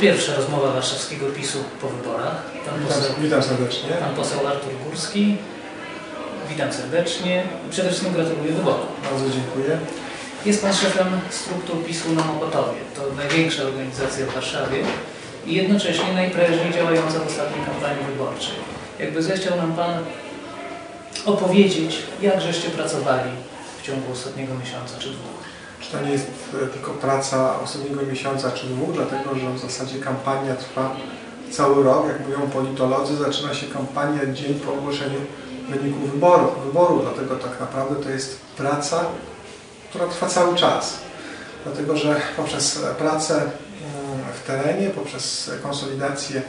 pierwsza rozmowa warszawskiego PiS-u po wyborach. Witam serdecznie. Pan poseł Artur Górski. Witam serdecznie. Przede wszystkim gratuluję wyborów. Bardzo dziękuję. Jest Pan szefem struktur PiS-u na Mokotowie. To największa organizacja w Warszawie i jednocześnie najprężniej działająca w ostatniej kampanii wyborczej. Jakby zechciał nam Pan opowiedzieć, jak żeście pracowali w ciągu ostatniego miesiąca czy dwóch? Czy to nie jest tylko praca ostatniego miesiąca czy dwóch, dlatego że w zasadzie kampania trwa cały rok, jak mówią politolodzy, zaczyna się kampania dzień po ogłoszeniu wyników wyboru, dlatego tak naprawdę to jest praca, która trwa cały czas. Dlatego, że poprzez pracę w terenie, poprzez konsolidację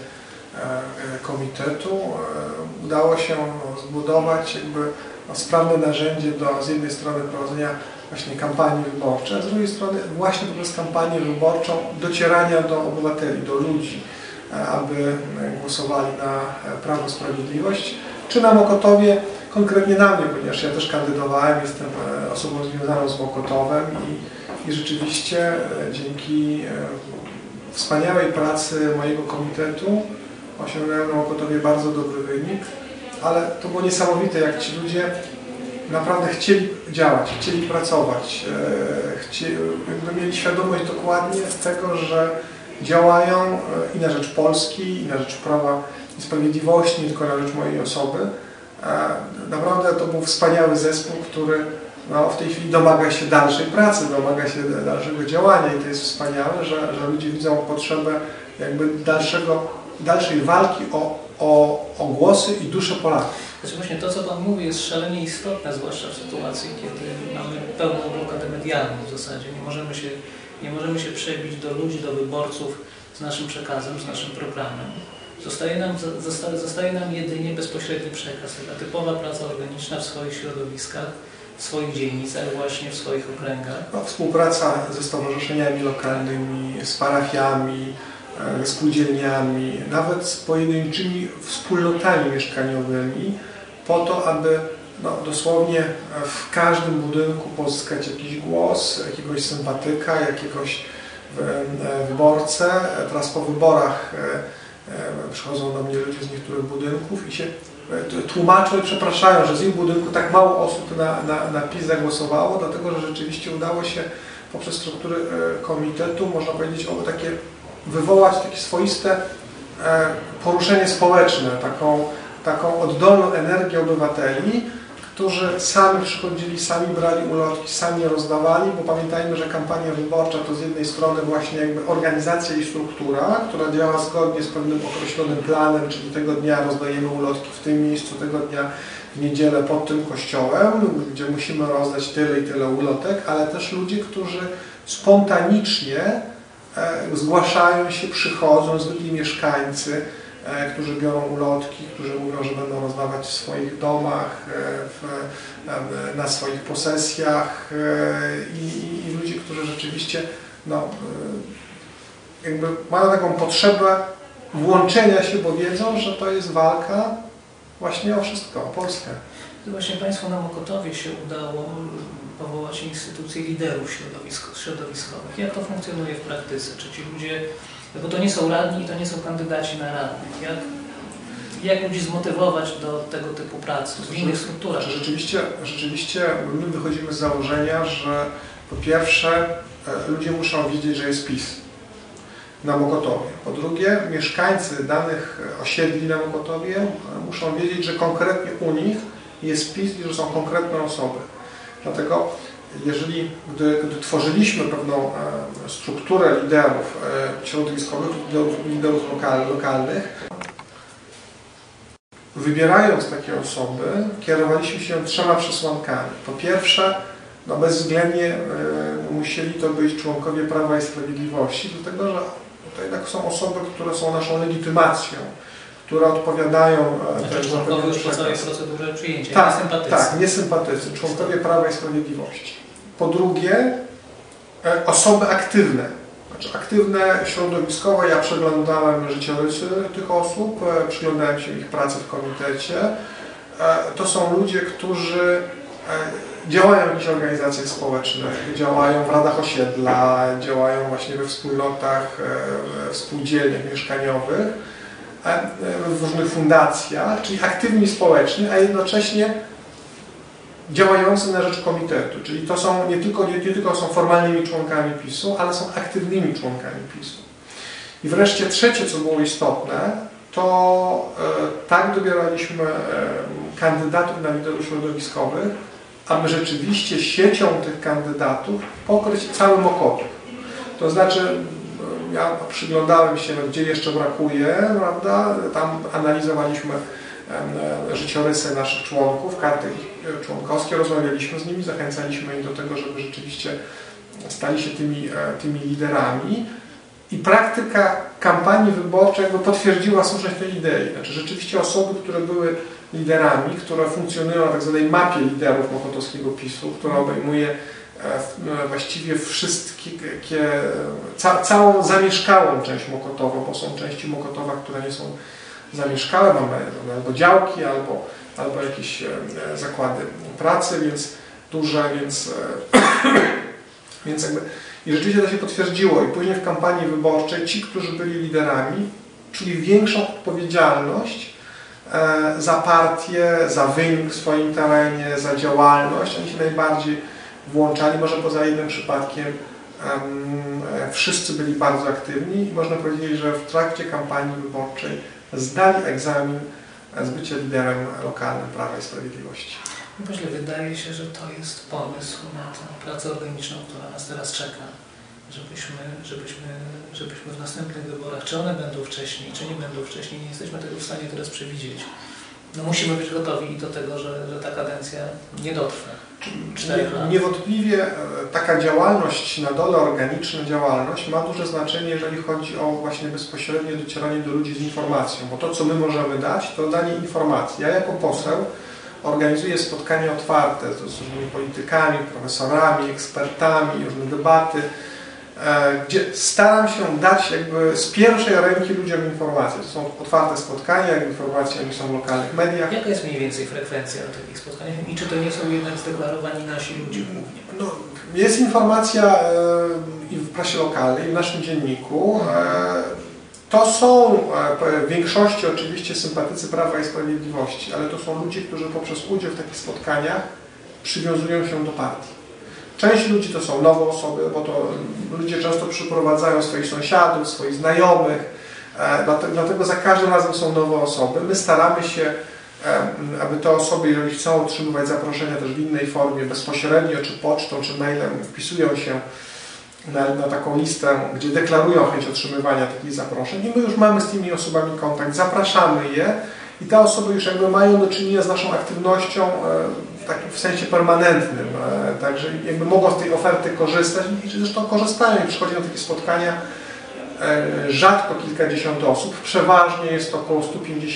komitetu udało się zbudować sprawne narzędzie do z jednej strony prowadzenia właśnie kampanii wyborczej, a z drugiej strony właśnie poprzez kampanię wyborczą docierania do obywateli, do ludzi, aby głosowali na Prawo i Sprawiedliwość, czy na Mokotowie, konkretnie na mnie, ponieważ ja też kandydowałem, jestem osobą związaną z Mokotowem i rzeczywiście dzięki wspaniałej pracy mojego komitetu osiągnąłem na Mokotowie bardzo dobry wynik, ale to było niesamowite, jak ci ludzie naprawdę chcieli działać, chcieli pracować, mieli świadomość dokładnie tego, że działają i na rzecz Polski, i na rzecz Prawa i Sprawiedliwości, nie tylko na rzecz mojej osoby. Naprawdę to był wspaniały zespół, który w tej chwili domaga się dalszej pracy, domaga się dalszego działania i to jest wspaniałe, że ludzie widzą potrzebę dalszej walki o głosy i duszę Polaków. Znaczy właśnie to, co Pan mówi, jest szalenie istotne, zwłaszcza w sytuacji, kiedy mamy pełną blokadę medialną w zasadzie. Nie możemy się przebić do ludzi, do wyborców z naszym przekazem, z naszym programem. Zostaje nam jedynie bezpośredni przekaz, taka typowa praca organiczna w swoich środowiskach, w swoich dzielnicach, właśnie w swoich okręgach. Współpraca ze stowarzyszeniami lokalnymi, z parafiami, ze spółdzielniami, nawet z pojedynczymi wspólnotami mieszkaniowymi, po to, aby dosłownie w każdym budynku pozyskać jakiś głos, jakiegoś sympatyka, jakiegoś wyborcę. Teraz po wyborach przychodzą do mnie ludzie z niektórych budynków i się tłumaczą i przepraszają, że z ich budynku tak mało osób na PiS zagłosowało, dlatego że rzeczywiście udało się poprzez struktury komitetu, można powiedzieć, wywołać takie swoiste poruszenie społeczne, taką oddolną energię obywateli, którzy sami przychodzili, sami brali ulotki, sami rozdawali, bo pamiętajmy, że kampania wyborcza to z jednej strony właśnie organizacja i struktura, która działa zgodnie z pewnym określonym planem, czyli tego dnia rozdajemy ulotki w tym miejscu, tego dnia w niedzielę pod tym kościołem, gdzie musimy rozdać tyle i tyle ulotek, ale też ludzie, którzy spontanicznie zgłaszają się, przychodzą, zwykli mieszkańcy, którzy biorą ulotki, którzy mówią, że będą rozdawać w swoich domach, na swoich posesjach i ludzie, którzy rzeczywiście mają taką potrzebę włączenia się, bo wiedzą, że to jest walka właśnie o wszystko, o Polskę. Właśnie Państwu na Mokotowie się udało powołać instytucje liderów środowiskowych. Jak to funkcjonuje w praktyce? Czy ci ludzie, bo to nie są radni i to nie są kandydaci na radnych, jak ludzi zmotywować do tego typu pracy w innych strukturach? Rzeczywiście my wychodzimy z założenia, że po pierwsze ludzie muszą wiedzieć, że jest PiS na Mokotowie. Po drugie, mieszkańcy danych osiedli na Mokotowie muszą wiedzieć, że konkretnie u nich jest PiS i że są konkretne osoby. Dlatego gdy tworzyliśmy pewną strukturę liderów środowiskowych, liderów lokalnych, wybierając takie osoby, kierowaliśmy się 3 przesłankami. Po pierwsze, bezwzględnie musieli to być członkowie Prawa i Sprawiedliwości, dlatego że to jednak są osoby, które są naszą legitymacją, które odpowiadają... członkowie już po całej procedurze przyjęcia, tak, niesympatycy. Tak, niesympatycy, członkowie Prawa i Sprawiedliwości. Po drugie, osoby aktywne, aktywne środowiskowo. Ja przeglądałem życiorysy tych osób, przyglądałem się ich pracy w komitecie. To są ludzie, którzy Działają w jakichś organizacjach społecznych, działają w radach osiedla, działają właśnie we wspólnotach, w spółdzielniach mieszkaniowych, w różnych fundacjach, czyli aktywni społecznie, a jednocześnie działający na rzecz komitetu, czyli to są nie tylko są formalnymi członkami PiS-u, ale są aktywnymi członkami PiS-u. I wreszcie trzecie, co było istotne, to tak dobieraliśmy kandydatów na liderów środowiskowych, aby rzeczywiście siecią tych kandydatów pokryć cały Mokotów. To znaczy, ja przyglądałem się, gdzie jeszcze brakuje, prawda? Tam analizowaliśmy życiorysy naszych członków, karty członkowskie, rozmawialiśmy z nimi, zachęcaliśmy ich do tego, żeby rzeczywiście stali się tymi liderami. I praktyka kampanii wyborczej potwierdziła słuszność tej idei. Znaczy rzeczywiście osoby, które były liderami, które funkcjonują na tak zwanej mapie liderów mokotowskiego PiS-u, która obejmuje właściwie całą zamieszkałą część Mokotowa, bo są części Mokotowa, które nie są zamieszkałe, mamy albo działki, albo jakieś zakłady pracy, więc duże, więc jakby i rzeczywiście to się potwierdziło i później w kampanii wyborczej ci, którzy byli liderami, czuli większą odpowiedzialność za partię, za wynik w swoim terenie, za działalność. Oni się najbardziej włączali, może poza jednym przypadkiem wszyscy byli bardzo aktywni i można powiedzieć, że w trakcie kampanii wyborczej zdali egzamin z bycia liderem lokalnym Prawa i Sprawiedliwości. Myślę, wydaje się, że to jest pomysł na tę pracę organiczną, która nas teraz czeka, żebyśmy w następnych wyborach, czy one będą wcześniej, czy nie będą wcześniej, nie jesteśmy tego w stanie teraz przewidzieć. No musimy być gotowi do tego, że ta kadencja nie dotrwa 4 lat. Niewątpliwie taka działalność na dole, organiczna działalność ma duże znaczenie, jeżeli chodzi o właśnie bezpośrednie docieranie do ludzi z informacją, bo to, co my możemy dać, to danie informacji. Ja jako poseł organizuję spotkania otwarte z różnymi politykami, profesorami, ekspertami, różne debaty, gdzie staram się dać jakby z pierwszej ręki ludziom informacje. To są otwarte spotkania, informacje oni są w lokalnych mediach. Jaka jest mniej więcej frekwencja na takich spotkaniach i czy to nie są jednak zdeklarowani nasi ludzie głównie? No, jest informacja i w prasie lokalnej, w naszym dzienniku. To są w większości oczywiście sympatycy Prawa i Sprawiedliwości, ale to są ludzie, którzy poprzez udział w takich spotkaniach przywiązują się do partii. Część ludzi to są nowe osoby, bo to ludzie często przyprowadzają swoich sąsiadów, swoich znajomych, dlatego za każdym razem są nowe osoby. My staramy się, aby te osoby, jeżeli chcą otrzymywać zaproszenia też w innej formie, bezpośrednio, czy pocztą, czy mailem, wpisują się na taką listę, gdzie deklarują chęć otrzymywania takich zaproszeń i my już mamy z tymi osobami kontakt, zapraszamy je i te osoby już jakby mają do czynienia z naszą aktywnością w sensie permanentnym, także jakby mogą z tej oferty korzystać i zresztą korzystają i przychodzą na takie spotkania rzadko kilkadziesiąt osób, przeważnie jest to około 150-200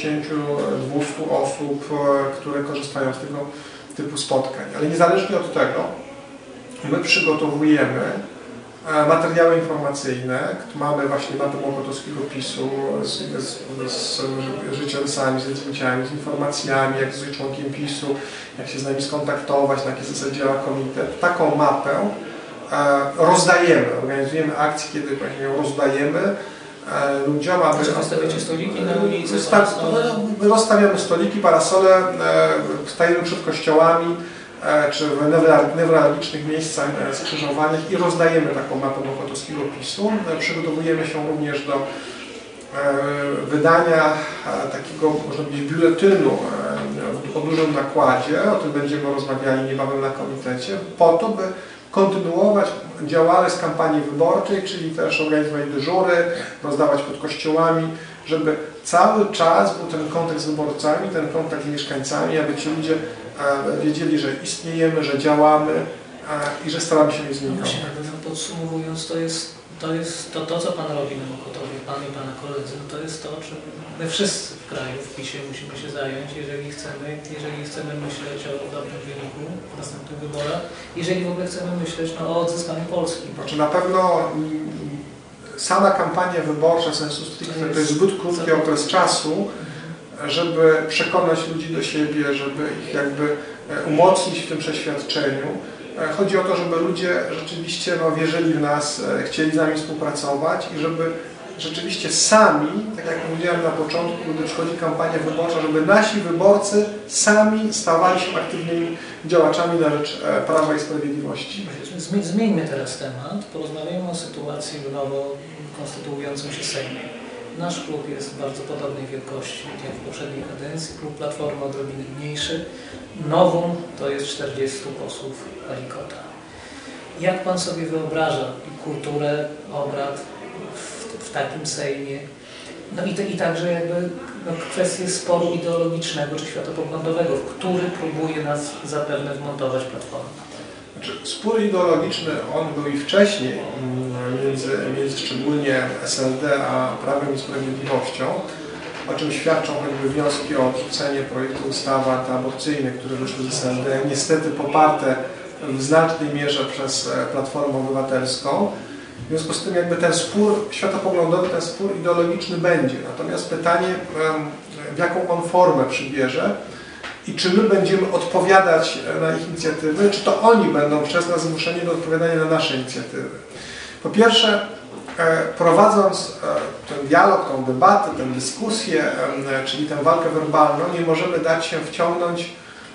osób, które korzystają z tego typu spotkań, ale niezależnie od tego my przygotowujemy materiały informacyjne, mamy właśnie mapę mokotowskiego PiS-u z życiorysami, z zdjęciami, z informacjami, jak jest członkiem PiS-u, jak się z nami skontaktować, na jakiej zasadzie działa komitet. Taką mapę rozdajemy, organizujemy akcje, kiedy właśnie ją rozdajemy ludziom, aby... Rozstawiacie stoliki na ulicy? Rozstawiamy stoliki, parasole, stajemy przed kościołami, czy w newralgicznych miejscach skrzyżowanych i rozdajemy taką mapę mokotowskiego PiS-u. Przygotowujemy się również do wydania takiego, można powiedzieć, biuletynu o dużym nakładzie, o tym będziemy rozmawiali niebawem na komitecie, po to, by kontynuować działalność kampanii wyborczej, czyli też organizować dyżury, rozdawać pod kościołami, żeby cały czas był ten kontakt z wyborcami, ten kontakt z mieszkańcami, aby ci ludzie wiedzieli, że istniejemy, że działamy i że staramy się z nimi kontakt. Podsumowując, to, co Pan robi na Mokotowie, Pan i Pana koledzy, to jest to, czym my wszyscy w kraju, w PiS-ie musimy się zająć, jeżeli chcemy myśleć o dobrym wyniku w następnych wyborach, jeżeli w ogóle chcemy myśleć o odzyskaniu Polski. Znaczy na pewno sama kampania wyborcza sensu stricte to jest zbyt krótki okres czasu, żeby przekonać ludzi do siebie, żeby ich jakby umocnić w tym przeświadczeniu. Chodzi o to, żeby ludzie rzeczywiście wierzyli w nas, chcieli z nami współpracować i żeby rzeczywiście sami, tak jak mówiłem na początku, gdy przychodzi kampania wyborcza, żeby nasi wyborcy sami stawali się aktywnymi działaczami na rzecz Prawa i Sprawiedliwości. Zmieńmy teraz temat, porozmawiajmy o sytuacji w nowo konstytuującym się Sejmie. Nasz klub jest bardzo podobnej wielkości jak w poprzedniej kadencji, klub Platformy odrobinę mniejszy. Novum to jest 40 posłów Palikota. Jak Pan sobie wyobraża kulturę obrad w takim Sejmie? No i także jakby kwestię sporu ideologicznego czy światopoglądowego, w który próbuje nas zapewne wmontować Platforma. Znaczy, spór ideologiczny, on był i wcześniej między szczególnie SLD a Prawem i Sprawiedliwością, o czym świadczą choćby wnioski o odrzucenie projektu ustawy antyaborcyjnych, które wyszły z SLD, niestety poparte w znacznej mierze przez Platformę Obywatelską. W związku z tym jakby ten spór światopoglądowy, ten spór ideologiczny będzie. Natomiast pytanie, w jaką on formę przybierze i czy my będziemy odpowiadać na ich inicjatywy, czy to oni będą przez nas zmuszeni do odpowiadania na nasze inicjatywy. Po pierwsze, prowadząc ten dialog, tą debatę, tę dyskusję, czyli tę walkę werbalną, nie możemy dać się wciągnąć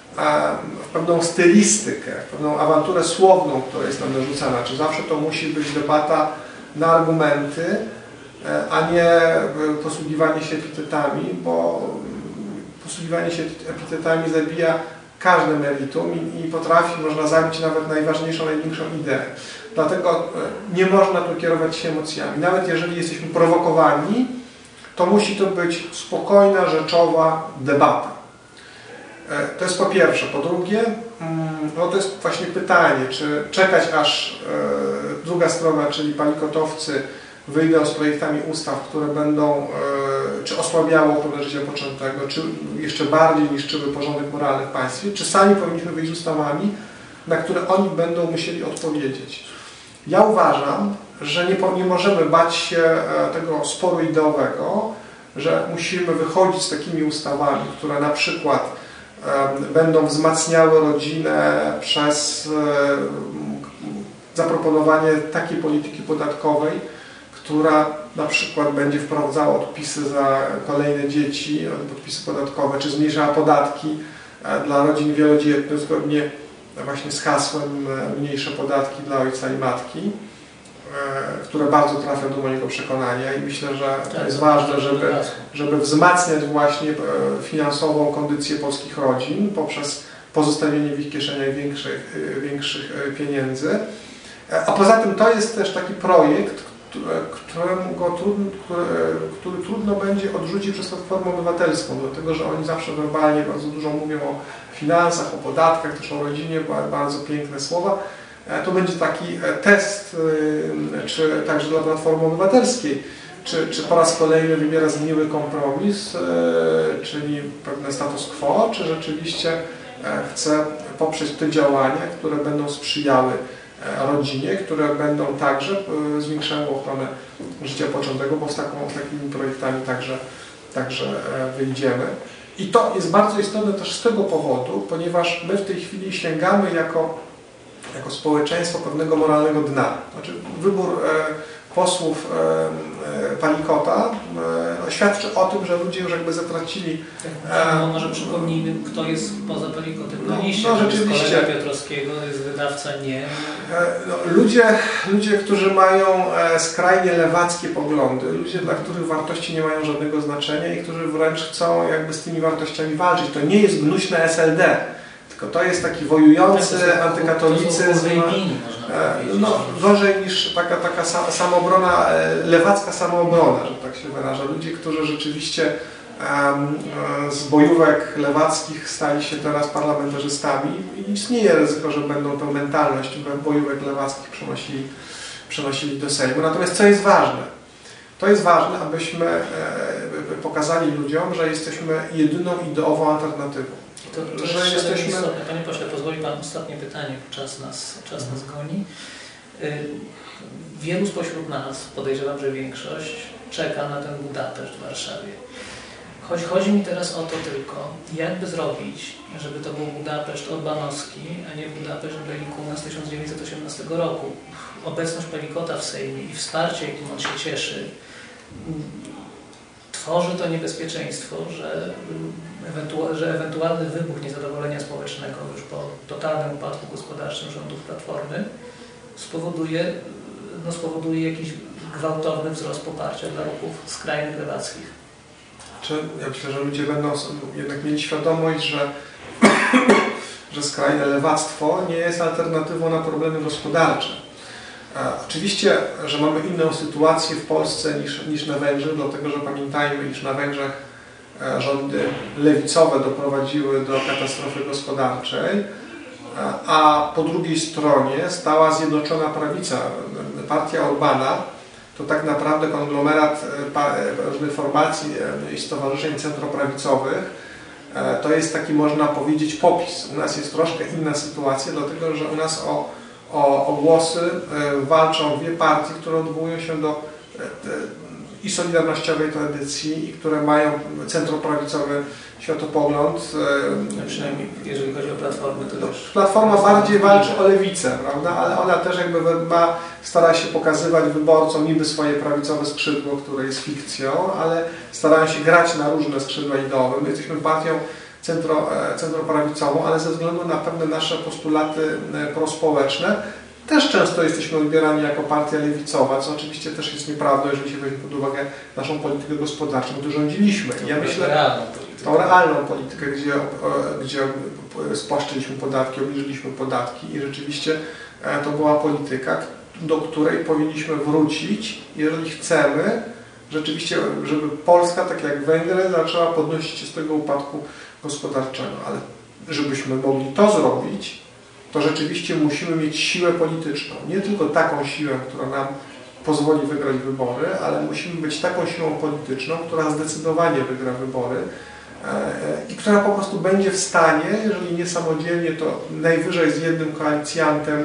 w pewną stylistykę, w pewną awanturę słowną, która jest nam narzucana. Czy zawsze to musi być debata na argumenty, a nie posługiwanie się epitetami, bo posługiwanie się epitetami zabija każde meritum i potrafi, można zabić nawet najważniejszą, największą ideę. Dlatego nie można tu kierować się emocjami. Nawet jeżeli jesteśmy prowokowani, to musi to być spokojna, rzeczowa debata. To jest po pierwsze. Po drugie, no to jest właśnie pytanie, czy czekać aż druga strona, czyli palikotowcy, wyjdą z projektami ustaw, które będą czy osłabiało ochronę życia poczętego, czy jeszcze bardziej niszczyły porządek moralny w państwie, czy sami powinniśmy wyjść z ustawami, na które oni będą musieli odpowiedzieć. Ja uważam, że nie możemy bać się tego sporu ideowego, że musimy wychodzić z takimi ustawami, które na przykład będą wzmacniały rodzinę przez zaproponowanie takiej polityki podatkowej, która na przykład będzie wprowadzała odpisy za kolejne dzieci, odpisy podatkowe, czy zmniejszała podatki dla rodzin wielodzietnych, zgodnie właśnie z hasłem mniejsze podatki dla ojca i matki, które bardzo trafia do mojego przekonania i myślę, że to jest ważne, żeby wzmacniać właśnie finansową kondycję polskich rodzin poprzez pozostawienie w ich kieszeniach większych pieniędzy. A poza tym to jest też taki projekt, który trudno będzie odrzucić przez Platformę Obywatelską, dlatego że oni zawsze werbalnie bardzo dużo mówią o finansach, o podatkach, też o rodzinie, bardzo piękne słowa. To będzie taki test, czy także dla Platformy Obywatelskiej, czy po raz kolejny wybiera zgniły kompromis, czyli pewne status quo, czy rzeczywiście chce poprzeć te działania, które będą sprzyjały rodzinie, które będą także zwiększały ochronę życia poczętego, bo z takimi projektami także wyjdziemy. I to jest bardzo istotne też z tego powodu, ponieważ my w tej chwili sięgamy jako społeczeństwo pewnego moralnego dna. Znaczy wybór posłów Palikota świadczy o tym, że ludzie już jakby zatracili... Może przypomnijmy, kto jest poza Palikotem na liście. No, rzeczywiście. Jest kolega Piotrowskiego, jest wydawca nie. Ludzie, którzy mają skrajnie lewackie poglądy, ludzie, dla których wartości nie mają żadnego znaczenia i którzy wręcz chcą jakby z tymi wartościami walczyć. To nie jest gnuśne SLD, tylko to jest taki wojujący antykatolicyzm. Gorzej niż taka samoobrona, lewacka samoobrona, że tak się wyraża. Ludzie, którzy rzeczywiście z bojówek lewackich stali się teraz parlamentarzystami i istnieje ryzyko, że będą tę mentalność bojówek lewackich przenosili do Sejmu. Natomiast co jest ważne? To jest ważne, abyśmy pokazali ludziom, że jesteśmy jedyną ideową alternatywą. To że jesteśmy... Panie pośle, pozwoli Pan ostatnie pytanie, czas nas goni. Wielu spośród nas, podejrzewam, że większość, czeka na ten Budapeszt w Warszawie. Chodzi mi teraz o to tylko, jakby zrobić, żeby to był Budapeszt orbanowski, a nie Budapeszt Bellikuna z 1918 roku. Obecność Palikota w Sejmie i wsparcie, jakim on się cieszy, tworzy to niebezpieczeństwo, że ewentualny wybuch niezadowolenia społecznego już po totalnym upadku gospodarczym rządów Platformy spowoduje jakiś gwałtowny wzrost poparcia dla ruchów skrajnych lewackich. Ja myślę, że ludzie będą jednak mieli świadomość, że skrajne lewactwo nie jest alternatywą na problemy gospodarcze. Oczywiście, że mamy inną sytuację w Polsce niż na Węgrzech, dlatego że pamiętajmy, iż na Węgrzech rządy lewicowe doprowadziły do katastrofy gospodarczej, a po drugiej stronie stała Zjednoczona Prawica. Partia Orbana to tak naprawdę konglomerat różnych formacji i stowarzyszeń centroprawicowych. To jest taki, można powiedzieć, popis. U nas jest troszkę inna sytuacja, dlatego że u nas o głosy walczą dwie partie, które odwołują się do i solidarnościowej tradycji, i które mają centroprawicowy światopogląd. Przynajmniej jeżeli chodzi o Platformę, to też... Platforma bardziej walczy o lewicę, prawda? Ale ona też jakby stara się pokazywać wyborcom niby swoje prawicowe skrzydło, które jest fikcją, ale starają się grać na różne skrzydła ideowe. My jesteśmy partią centroprawicową, ale ze względu na pewne nasze postulaty prospołeczne też często jesteśmy odbierani jako partia lewicowa, co oczywiście też jest nieprawdą, jeżeli się weźmie pod uwagę naszą politykę gospodarczą, gdy rządziliśmy. Ja myślę, tą realną politykę, gdzie spłaszczyliśmy podatki, obniżyliśmy podatki i rzeczywiście to była polityka, do której powinniśmy wrócić, jeżeli chcemy rzeczywiście, żeby Polska, tak jak Węgry, zaczęła podnosić się z tego upadku gospodarczego. Ale żebyśmy mogli to zrobić, to rzeczywiście musimy mieć siłę polityczną. Nie tylko taką siłę, która nam pozwoli wygrać wybory, ale musimy być taką siłą polityczną, która zdecydowanie wygra wybory i która po prostu będzie w stanie, jeżeli nie samodzielnie, to najwyżej z jednym koalicjantem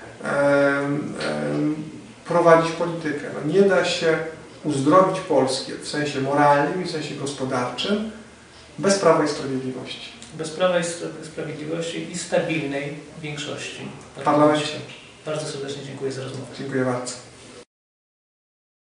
prowadzić politykę. No nie da się uzdrowić Polski w sensie moralnym i w sensie gospodarczym bez Prawa i Sprawiedliwości. Bez Prawa i Sprawiedliwości i stabilnej większości. W parlamencie. Bardzo serdecznie dziękuję za rozmowę. Dziękuję bardzo.